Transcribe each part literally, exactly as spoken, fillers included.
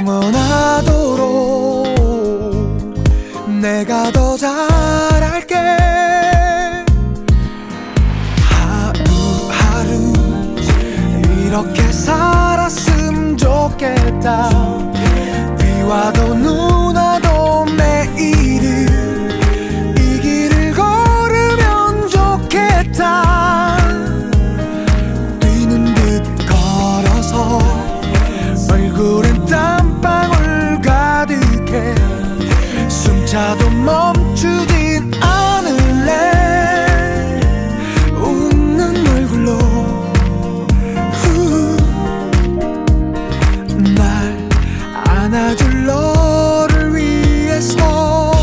영원하도록 내가 더 잘할게. 하루하루 이렇게 살았으면 좋겠다. 비 와도 눈 와도 매일을 이 길을 걸으면 좋겠다. 뛰는 듯 걸어서 얼굴엔 땀방울 가득해. 숨차도 멈추진 않을래. 웃는 얼굴로 후, 날 안아줄 너를 위해서.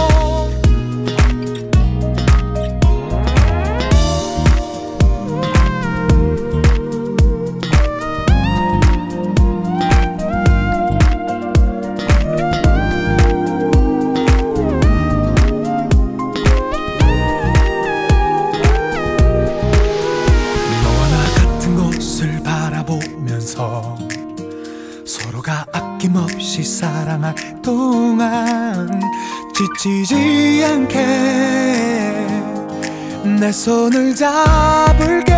서로가 아낌없이 사랑할 동안 지치지 않게 내 손을 잡을게.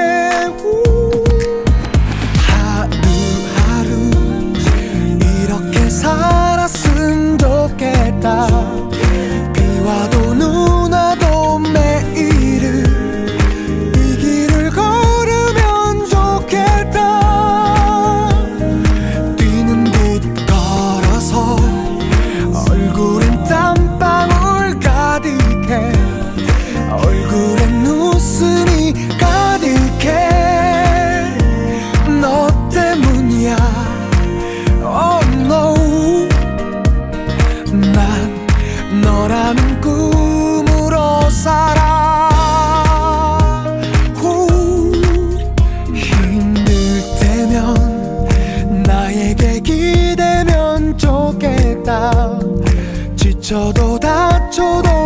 하루하루 이렇게 살았으면 좋겠다. 비 와도 눈 와도 매일을 이 길을 걸으면 좋겠다. 얼굴엔 땀방울 가득해. 얼굴엔 웃음이 가득해. 너 때문이야. Oh no. 난 너라는 꿈으로 살아. 후. 힘들 때면 나에게 기대면 좋겠다. 지쳐도 다쳐도